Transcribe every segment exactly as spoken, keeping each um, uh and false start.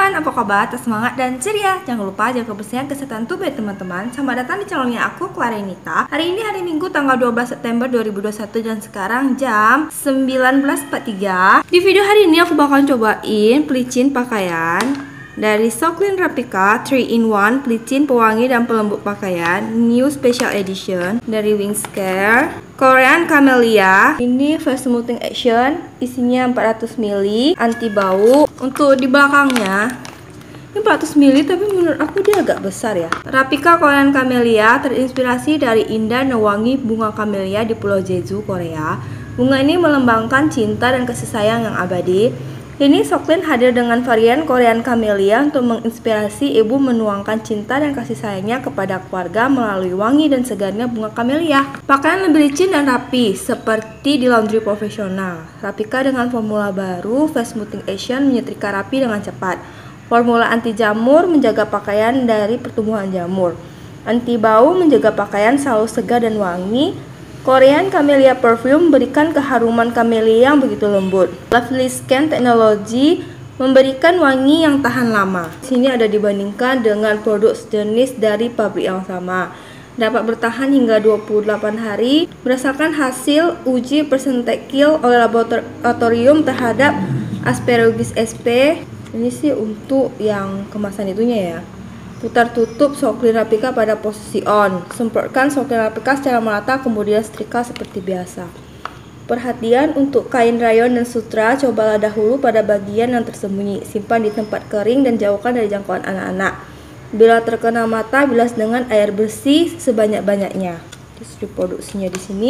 teman-teman, apa kabar? Tetap semangat dan ceria. Jangan lupa jaga kebersihan kesehatan tubuh ya teman-teman. Selamat datang di channelnya aku, Clarenita. Hari ini hari Minggu tanggal dua belas September dua ribu dua puluh satu dan sekarang jam sembilan belas empat puluh tiga. Di video hari ini aku bakal cobain pelicin pakaian dari Soclean Replica three in one pelicin pewangi dan pelembut pakaian new special edition dari Wings Care Korean Camellia. Ini fast smoothing action, isinya empat ratus mililiter, anti bau. Untuk di belakangnya ini empat ratus mililiter, tapi menurut aku dia agak besar ya. Replica Korean Camellia terinspirasi dari indah dan wangi bunga camellia di Pulau Jeju, Korea. Bunga ini melambangkan cinta dan kasih sayang yang abadi. Ini Soclean hadir dengan varian Korean Camellia untuk menginspirasi ibu menuangkan cinta dan kasih sayangnya kepada keluarga melalui wangi dan segarnya bunga camellia. Pakaian lebih licin dan rapi, seperti di laundry profesional. Replica dengan formula baru, fast smoothing action menyetrika rapi dengan cepat. Formula anti jamur menjaga pakaian dari pertumbuhan jamur. Anti bau menjaga pakaian selalu segar dan wangi. Korean Camellia Perfume memberikan keharuman camellia yang begitu lembut. Lovely Skin Technology memberikan wangi yang tahan lama. Sini ada dibandingkan dengan produk sejenis dari pabrik yang sama. Dapat bertahan hingga dua puluh delapan hari berdasarkan hasil uji persentekil oleh laboratorium terhadap Aspergillus sp. Ini sih untuk yang kemasan itunya ya. Putar tutup Soclean Replica pada posisi on. Semprotkan Soclean Replica secara merata, kemudian setrika seperti biasa. Perhatian untuk kain rayon dan sutra, cobalah dahulu pada bagian yang tersembunyi. Simpan di tempat kering dan jauhkan dari jangkauan anak-anak. Bila terkena mata, bilas dengan air bersih sebanyak-banyaknya. Distribusinya di sini.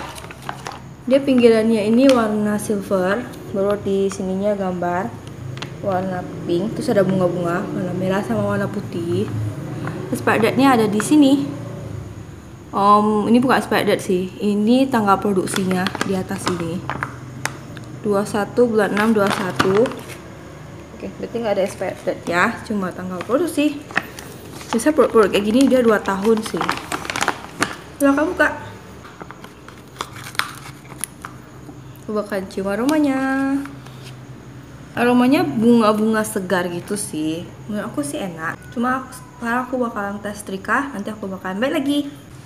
Dia pinggirannya ini warna silver, baru di sininya gambar warna pink, terus ada bunga-bunga warna merah sama warna putih. Expirednya ada di sini. Um, ini bukan expired sih, ini tanggal produksinya di atas sini. dua puluh satu bulan enam dua puluh satu. Oke, berarti nggak ada expired ya, cuma tanggal produksi. Bisa produk-produk kayak gini dia dua tahun sih. Silahkan buka. Coba kan cium aromanya. Aromanya bunga-bunga segar gitu sih. Menurut aku sih enak. Cuma aku, sekarang aku bakalan tes setrika, nanti aku bakalan balik lagi.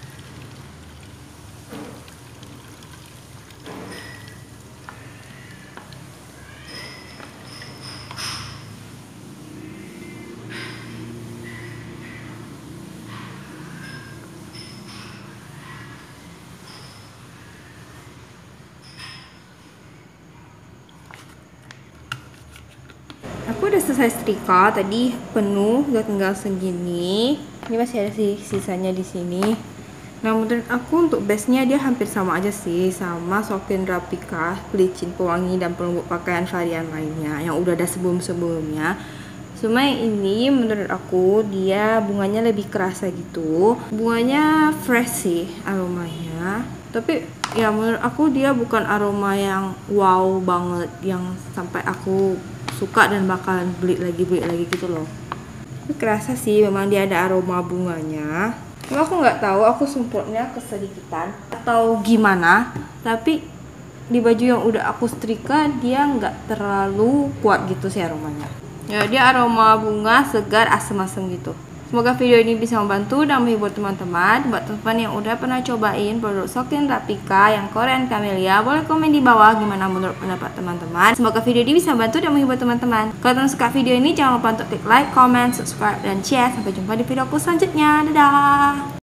Aku udah selesai setrika, tadi penuh, udah tinggal segini. Ini masih ada sih sisanya di sini. Nah, menurut aku untuk base-nya dia hampir sama aja sih sama Soclean Replica pelicin pewangi dan pelembut pakaian varian lainnya yang udah ada sebelum-sebelumnya. Cuma yang ini menurut aku dia bunganya lebih kerasa gitu. Bunganya fresh sih aromanya. Tapi ya menurut aku dia bukan aroma yang wow banget yang sampai aku suka dan bakalan beli lagi beli lagi gitu loh. Tapi kerasa sih memang dia ada aroma bunganya. Cuma aku nggak tahu aku semprotnya kesedikitan atau gimana. Tapi di baju yang udah aku setrika dia nggak terlalu kuat gitu sih aromanya. Ya dia aroma bunga segar asem-asem gitu. Semoga video ini bisa membantu dan menghibur teman-teman. Buat teman-teman yang udah pernah cobain produk Soclean Replica yang Korean Camellia, boleh komen di bawah gimana menurut pendapat teman-teman. Semoga video ini bisa membantu dan menghibur teman-teman. Kalau teman suka video ini, jangan lupa untuk klik like, comment, subscribe, dan share. Sampai jumpa di video aku selanjutnya. Dadah!